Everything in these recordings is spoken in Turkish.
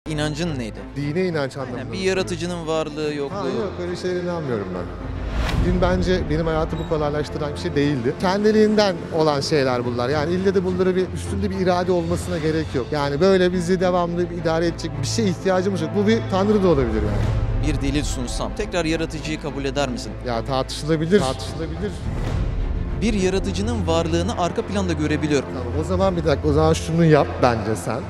İnancın neydi? Dine inanç anlamında. Yani bir mı yaratıcının varlığı, soruyorsun? yokluğu. Yok, öyle şeylere inanmıyorum ben. Din bence benim hayatımı kolaylaştıran bir şey değildi. Kendiliğinden olan şeyler bunlar. Yani ille de bunlara bir üstünde bir irade olmasına gerek yok. Yani böyle bizi devamlı idare edecek bir şeye ihtiyacımız yok. Bu bir tanrı da olabilir yani. Bir delil sunsam tekrar yaratıcıyı kabul eder misin? Ya tartışılabilir. Tartışılabilir. Bir yaratıcının varlığını arka planda görebiliyorum. Tamam, o zaman bir dakika, o zaman şunu yap bence sen.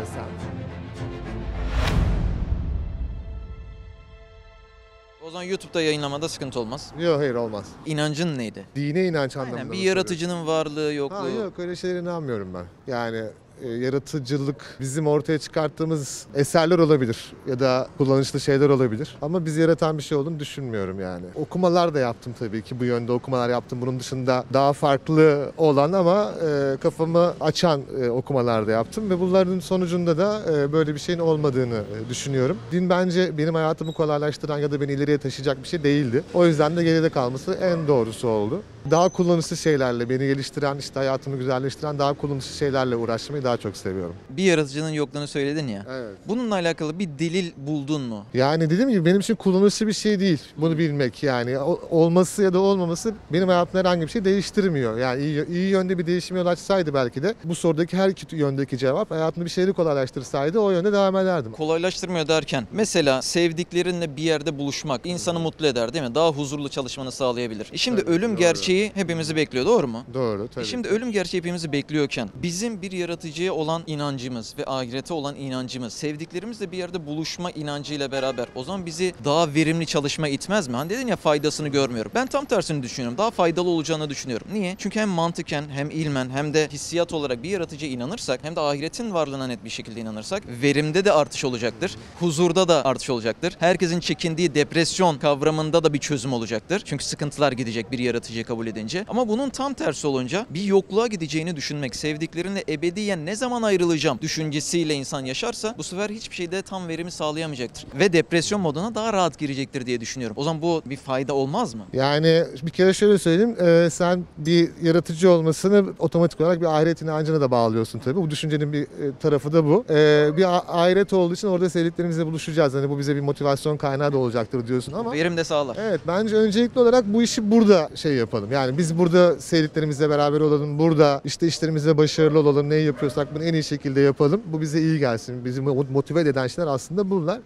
O zaman YouTube'da yayınlamada sıkıntı olmaz. Yok, hayır, olmaz. İnancın neydi? Dine inanç anlamında Aynen, bir mı yaratıcının varlığı, soruyorsun? yokluğu. Yok, öyle şeylere inanmıyorum ben. Yani yaratıcılık bizim ortaya çıkarttığımız eserler olabilir ya da kullanışlı şeyler olabilir. Ama bizi yaratan bir şey olduğunu düşünmüyorum yani. Okumalar da yaptım tabii ki, bu yönde okumalar yaptım. Bunun dışında daha farklı olan ama kafamı açan okumalar da yaptım ve bunların sonucunda da böyle bir şeyin olmadığını düşünüyorum. Din bence benim hayatımı kolaylaştıran ya da beni ileriye taşıyacak bir şey değildi. O yüzden de geride kalması en doğrusu oldu. Daha kullanışlı şeylerle, beni geliştiren, işte hayatımı güzelleştiren daha kullanışlı şeylerle uğraşmayı daha çok seviyorum. Bir yaratıcının yokluğunu söyledin ya. Evet. Bununla alakalı bir delil buldun mu? Yani dediğim gibi benim için kullanışlı bir şey değil bunu bilmek yani. Olması ya da olmaması benim hayatımda herhangi bir şey değiştirmiyor. Yani iyi yönde bir değişime yol açsaydı belki de bu sorudaki her iki yöndeki cevap hayatımda bir şeyleri kolaylaştırsaydı o yönde devam ederdim. Kolaylaştırmıyor derken mesela sevdiklerinle bir yerde buluşmak insanı mutlu eder değil mi? Daha huzurlu çalışmanı sağlayabilir. Şimdi Tabii, ölüm doğru. gerçeği hepimizi bekliyor, doğru mu? Doğru tabii. Şimdi ölüm gerçeği hepimizi bekliyorken bizim bir yaratıcıya olan inancımız ve ahirete olan inancımız, sevdiklerimizle bir yerde buluşma inancıyla beraber o zaman bizi daha verimli çalışma itmez mi? Hani dedin ya, faydasını görmüyorum. Ben tam tersini düşünüyorum. Daha faydalı olacağını düşünüyorum. Niye? Çünkü hem mantıken hem ilmen hem de hissiyat olarak bir yaratıcıya inanırsak hem de ahiretin varlığına net bir şekilde inanırsak verimde de artış olacaktır. Huzurda da artış olacaktır. Herkesin çekindiği depresyon kavramında da bir çözüm olacaktır. Çünkü sıkıntılar gidecek bir yaratıcıyı kabul edince. Ama bunun tam tersi olunca bir yokluğa gideceğini düşünmek, sevdiklerinle ebediyen ne zaman ayrılacağım düşüncesiyle insan yaşarsa bu sefer hiçbir şeyde tam verimi sağlayamayacaktır. Ve depresyon moduna daha rahat girecektir diye düşünüyorum. O zaman bu bir fayda olmaz mı? Yani bir kere şöyle söyleyeyim, sen bir yaratıcı olmasını otomatik olarak bir ahiret inancına da bağlıyorsun tabii. Bu düşüncenin bir tarafı da bu. Bir ahiret olduğu için orada sevdiklerimizle buluşacağız. Hani bu bize bir motivasyon kaynağı da olacaktır diyorsun ama. Verim de sağlar. Evet, bence öncelikli olarak bu işi burada yapalım. Yani biz burada sevdiklerimizle beraber olalım. Burada işte işlerimizde başarılı olalım. Neyi yapıyorsak bunu en iyi şekilde yapalım. Bu bize iyi gelsin. Bizi motive eden şeyler aslında bunlar.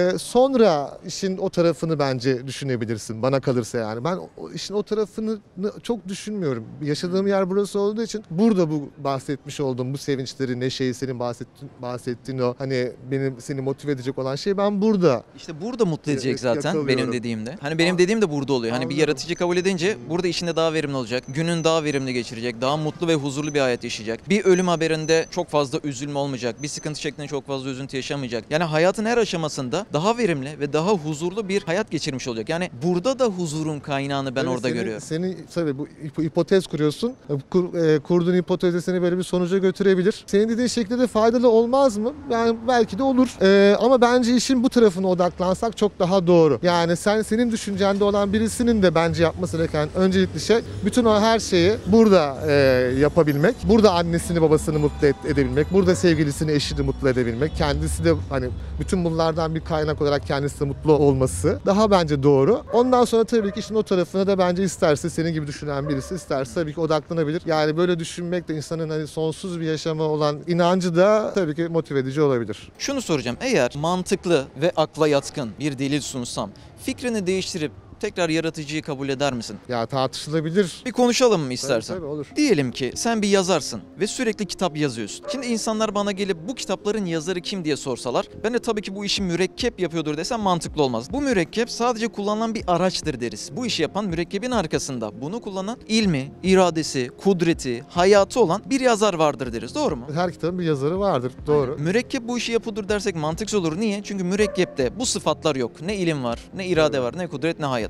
Sonra işin o tarafını bence düşünebilirsin. Bana kalırsa yani. Ben işin o tarafını çok düşünmüyorum. Yaşadığım yer burası olduğu için burada bu bahsetmiş olduğum bu sevinçleri, neşeyi, senin bahsettiğin o hani seni motive edecek olan şey ben burada. İşte burada mutlu edecek zaten yakalıyorum. benim dediğimde. Hani benim dediğim de burada oluyor. Hani bir Anladım. yaratıcı kabul edince burada işinde daha verimli olacak. Günün daha verimli geçirecek. Daha mutlu ve huzurlu bir hayat yaşayacak. Bir ölüm haberinde çok fazla üzülme olmayacak. Bir sıkıntı şeklinde çok fazla üzüntü yaşamayacak. Yani hayatın her aşamasında daha verimli ve daha huzurlu bir hayat geçirmiş olacak. Yani burada da huzurun kaynağını ben Evet, orada görüyorum. Senin tabii bu hipotez kuruyorsun. Kurduğun hipotez de seni böyle bir sonuca götürebilir. Senin dediğin şekilde de faydalı olmaz mı? Yani belki de olur. Ama bence işin bu tarafına odaklansak çok daha doğru. Yani senin düşüncende olan birisinin de bence yapması gereken öncelikli şey bütün o her şeyi burada yapabilmek. Burada annesini babasını mutlu edebilmek. Burada sevgilisini eşini mutlu edebilmek. Kendisi de hani bütün bunlardan bir kaynak olarak kendisi de mutlu olması daha bence doğru. Ondan sonra tabii ki işin o tarafına da bence isterse senin gibi düşünen birisi isterse tabii ki odaklanabilir. Yani böyle düşünmek de insanın hani sonsuz bir yaşama olan inancı da tabii ki motive edici olabilir. Şunu soracağım. Eğer mantıklı ve akla yatkın bir delil sunsam fikrini değiştirip tekrar yaratıcıyı kabul eder misin? Ya tartışılabilir. Bir konuşalım mı istersen? Tabii olur. Diyelim ki sen bir yazarsın ve sürekli kitap yazıyorsun. Şimdi insanlar bana gelip bu kitapların yazarı kim diye sorsalar ben de tabii ki bu işi mürekkep yapıyordur desem mantıklı olmaz. Bu mürekkep sadece kullanılan bir araçtır deriz. Bu işi yapan mürekkebin arkasında bunu kullanan ilmi, iradesi, kudreti, hayatı olan bir yazar vardır deriz. Doğru mu? Her kitabın bir yazarı vardır. Doğru. Mürekkep bu işi yapıyordur dersek mantıksız olur. Niye? Çünkü mürekkepte bu sıfatlar yok. Ne ilim var, ne irade var, ne kudret, ne hayat.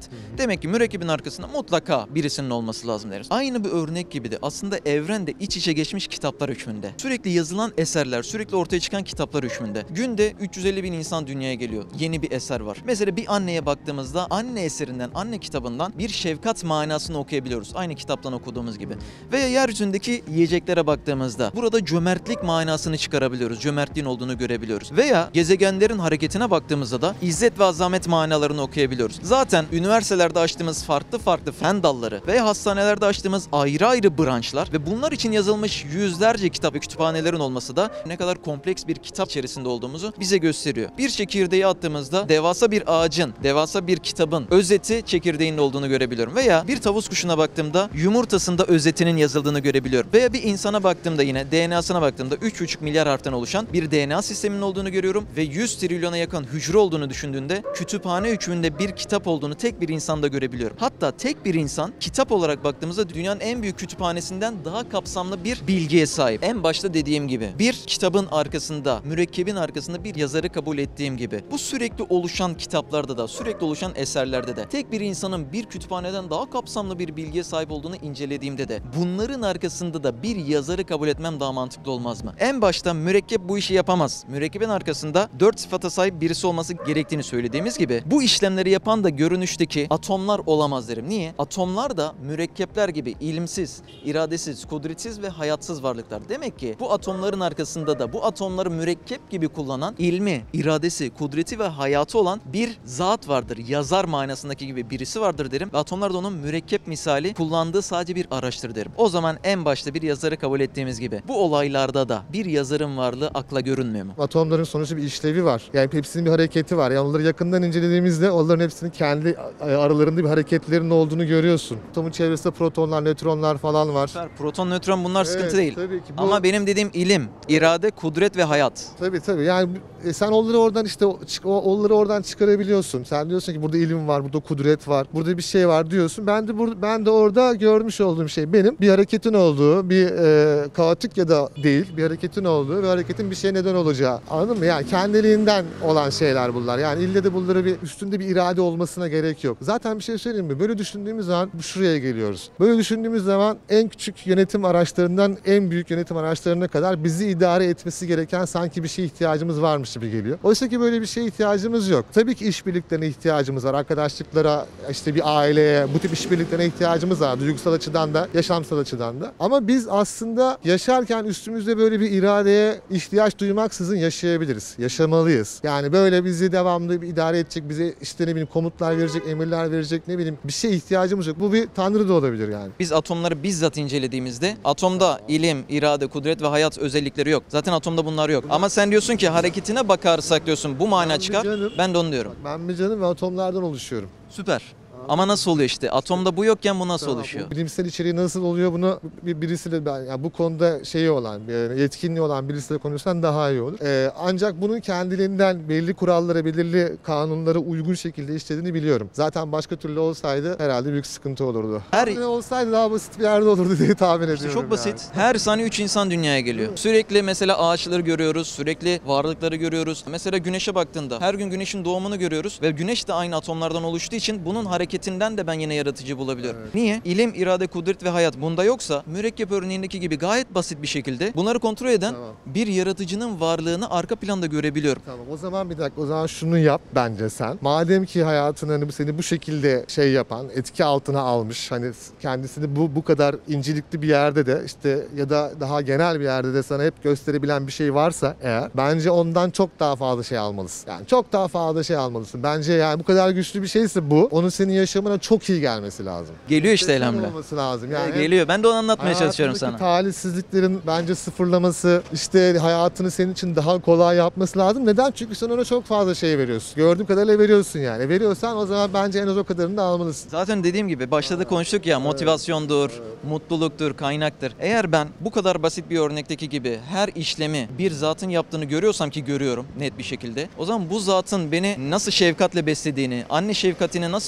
Demek ki mürekkebin arkasında mutlaka birisinin olması lazım deriz. Aynı bir örnek gibi de aslında evrende iç içe geçmiş kitaplar hükmünde. Sürekli yazılan eserler, sürekli ortaya çıkan kitaplar hükmünde. Günde 350 bin insan dünyaya geliyor. Yeni bir eser var. Mesela bir anneye baktığımızda anne eserinden, anne kitabından bir şefkat manasını okuyabiliyoruz. Aynı kitaptan okuduğumuz gibi. Veya yeryüzündeki yiyeceklere baktığımızda burada cömertlik manasını çıkarabiliyoruz. Cömertliğin olduğunu görebiliyoruz. Veya gezegenlerin hareketine baktığımızda da izzet ve azamet manalarını okuyabiliyoruz. Zaten üniversitelerde açtığımız farklı farklı fen dalları veya hastanelerde açtığımız ayrı ayrı branşlar ve bunlar için yazılmış yüzlerce kitap ve kütüphanelerin olması da ne kadar kompleks bir kitap içerisinde olduğumuzu bize gösteriyor. Bir çekirdeği attığımızda devasa bir ağacın, devasa bir kitabın özeti çekirdeğinin olduğunu görebiliyorum. Veya bir tavus kuşuna baktığımda yumurtasında özetinin yazıldığını görebiliyorum. Veya bir insana baktığımda yine DNA'sına baktığımda 3,5 milyar harften oluşan bir DNA sisteminin olduğunu görüyorum ve 100 trilyona yakın hücre olduğunu düşündüğünde kütüphane hükmünde bir kitap olduğunu tek bir insanda görebiliyorum. Hatta tek bir insan kitap olarak baktığımızda dünyanın en büyük kütüphanesinden daha kapsamlı bir bilgiye sahip. En başta dediğim gibi bir kitabın arkasında, mürekkebin arkasında bir yazarı kabul ettiğim gibi bu sürekli oluşan kitaplarda da, sürekli oluşan eserlerde de tek bir insanın bir kütüphaneden daha kapsamlı bir bilgiye sahip olduğunu incelediğimde de bunların arkasında da bir yazarı kabul etmem daha mantıklı olmaz mı? En başta mürekkep bu işi yapamaz. Mürekkebin arkasında 4 sıfata sahip birisi olması gerektiğini söylediğimiz gibi bu işlemleri yapan da görünüşteki atomlar olamaz derim. Niye? Atomlar da mürekkepler gibi ilimsiz, iradesiz, kudretsiz ve hayatsız varlıklar. Demek ki bu atomların arkasında da bu atomları mürekkep gibi kullanan ilmi, iradesi, kudreti ve hayatı olan bir zat vardır. Yazar manasındaki gibi birisi vardır derim. Ve atomlar da onun mürekkep misali kullandığı sadece bir araçtır derim. O zaman en başta bir yazarı kabul ettiğimiz gibi bu olaylarda da bir yazarın varlığı akla görünmüyor mu? Atomların sonuçta bir işlevi var. Yani hepsinin bir hareketi var. Yani onları yakından incelediğimizde onların hepsinin kendi aralarında bir hareketlerinin olduğunu görüyorsun. Atomun çevresinde protonlar, nötronlar falan var. Proton, nötron bunlar sıkıntı Evet, değil. tabii ki. Ama benim dediğim ilim, irade, kudret ve hayat. Tabii. Yani sen onları oradan işte onları oradan çıkarabiliyorsun. Sen diyorsun ki burada ilim var, burada kudret var, burada bir şey var diyorsun. Ben de orada görmüş olduğum şey benim bir hareketin olduğu, bir kaotik ya da değil, bir hareketin olduğu ve hareketin bir şeye neden olacağı. Anladın mı? Yani kendiliğinden olan şeyler bunlar. Yani ille de bunları bir üstünde bir irade olmasına gerek yok. Zaten bir şey söyleyeyim mi? Böyle düşündüğümüz zaman şuraya geliyoruz. Böyle düşündüğümüz zaman en küçük yönetim araçlarından en büyük yönetim araçlarına kadar bizi idare etmesi gereken sanki bir şeye ihtiyacımız varmış gibi geliyor. Oysa ki böyle bir şeye ihtiyacımız yok. Tabii ki işbirliklerine ihtiyacımız var. Arkadaşlıklara, işte bir aileye, bu tip işbirliklerine ihtiyacımız var. Duygusal açıdan da, yaşamsal açıdan da. Ama biz aslında yaşarken üstümüzde böyle bir iradeye ihtiyaç duymaksızın yaşayabiliriz. Yaşamalıyız. Yani böyle bizi devamlı bir idare edecek, bize işte ne bileyim komutlar verecek, emirler verecek, ne bileyim bir şeye ihtiyacımız yok. Bu bir tanrı da olabilir yani. Biz atomları bizzat incelediğimizde atomda ilim, irade, kudret ve hayat özellikleri yok. Zaten atomda bunlar yok. Ama sen diyorsun ki hareketine bakarsak diyorsun bu mana çıkar. Canım. Ben de onu diyorum. Ben bir canım ve atomlardan oluşuyorum. Süper. Ama nasıl oluyor işte? Atomda bu yokken bu nasıl Tamam, oluşuyor? bu bilimsel içeriği nasıl oluyor bunu birisiyle yani bu konuda şeyi olan, yetkinliği olan birisiyle konuşsan daha iyi olur. Ancak bunun kendiliğinden belli kurallara, belirli kanunlara uygun şekilde işlediğini biliyorum. Zaten başka türlü olsaydı herhalde büyük sıkıntı olurdu. Her olsaydı daha basit bir yerde olurdu diye tahmin ediyorum. Çok basit. Yani. Her saniye 3 insan dünyaya geliyor. Sürekli mesela ağaçları görüyoruz, sürekli varlıkları görüyoruz. Mesela güneşe baktığında her gün güneşin doğumunu görüyoruz ve güneş de aynı atomlardan oluştuğu için bunun hareketinden de ben yine yaratıcı bulabiliyorum. Evet. Niye? İlim, irade, kudret ve hayat bunda yoksa mürekkep örneğindeki gibi gayet basit bir şekilde bunları kontrol eden bir yaratıcının varlığını arka planda görebiliyorum. Tamam, o zaman bir dakika, o zaman şunu yap bence sen. Madem ki hayatını hani seni bu şekilde şey yapan, etki altına almış, hani kendisini bu kadar incelikli bir yerde de işte ya da daha genel bir yerde de sana hep gösterebilen bir şey varsa eğer, bence ondan çok daha fazla şey almalısın. Yani çok daha fazla şey almalısın. Bence yani bu kadar güçlü bir şeyse bu, onun senin yaşamına çok iyi gelmesi lazım. Geliyor işte elhamdülillah. Olması lazım. Yani geliyor. Ben de onu anlatmaya çalışıyorum sana. Talihsizliklerin bence sıfırlaması, işte hayatını senin için daha kolay yapması lazım. Neden? Çünkü sen ona çok fazla şey veriyorsun. Gördüğüm kadarıyla veriyorsun yani. Veriyorsan o zaman bence en az o kadarını da almalısın. Zaten dediğim gibi başta da konuştuk ya, motivasyondur, mutluluktur, kaynaktır. Eğer ben bu kadar basit bir örnekteki gibi her işlemi bir zatın yaptığını görüyorsam, ki görüyorum net bir şekilde, o zaman bu zatın beni nasıl şefkatle beslediğini, anne şefkatini nasıl o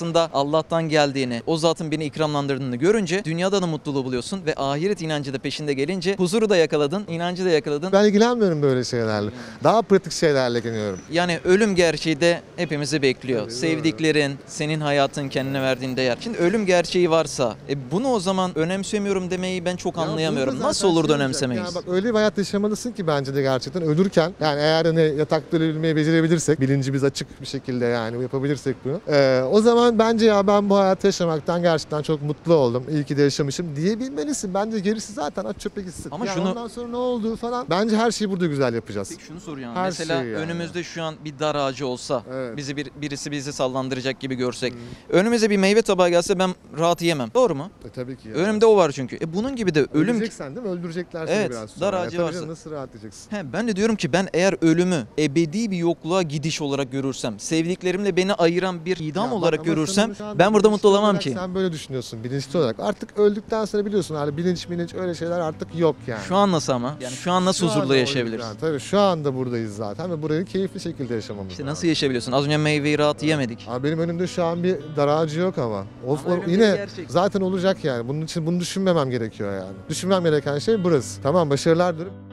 aslında Allah'tan geldiğini, o zatın beni ikramlandırdığını görünce dünyada da mutluluğu buluyorsun ve ahiret inancı da peşinde gelince huzuru da yakaladın, inancı da yakaladın. Ben ilgilenmiyorum böyle şeylerle. Daha pratik şeylerle ilgileniyorum. Yani ölüm gerçeği de hepimizi bekliyor. Tabii, sevdiklerin, senin hayatın, kendine verdiğin değer. Şimdi ölüm gerçeği varsa bunu o zaman önemsemiyorum demeyi ben çok anlayamıyorum. burada Nasıl zaten olur da şey olacak, önemsemeyiz? yani bak öyle bir hayat yaşamalısın ki bence de gerçekten ölürken, yani eğer hani yatakta ölebilmeyi becerebilirsek, bilincimiz açık bir şekilde yani yapabilirsek bunu. O zaman bence ya ben bu hayatı yaşamaktan gerçekten çok mutlu oldum. İyi ki de yaşamışım diyebilmelisin. Bence gerisi zaten aç çöpe gitsin. Ama yani şunu- ondan sonra ne olduğu falan. Bence her şeyi burada güzel yapacağız. Peki şunu soruyorum. Her Mesela şey yani. önümüzde şu an bir dar ağacı olsa, Evet. birisi bizi sallandıracak gibi görsek, önümüze bir meyve tabağı gelse ben rahat yiyemem. Doğru mu? Tabii ki. Önümde o var çünkü. Bunun gibi de ölüm. Öleceksen değil mi? Öldürecekler seni Evet, biraz sonra. dar ağacı tabii varsa. canım, nasıl rahatlayacaksın? Ben de diyorum ki ben eğer ölümü ebedi bir yokluğa gidiş olarak görürsem, sevdiklerimle beni ayıran bir idam Ya bak olarak ama görürsem sen şu anda ben burada mutlu bilinçli olamam olarak ki. Sen böyle düşünüyorsun bilinçli olarak. Artık öldükten sonra biliyorsun hani bilinç öyle şeyler artık yok yani. Şu an nasıl ama? Yani şu an nasıl Şu anda huzurla o yaşayabiliriz? yüzden, tabii şu anda buradayız zaten ve burayı keyifli şekilde yaşamamız İşte lazım. nasıl yaşayabiliyorsun? Az önce meyveyi rahat yiyemedik. Abi benim önümde şu an bir dar ağacı yok ama. Ama ölüm bir Yine gerçek. zaten olacak yani. Bunun için bunu düşünmemem gerekiyor yani. Düşünmem gereken şey burası. Tamam, başarılar dilerim.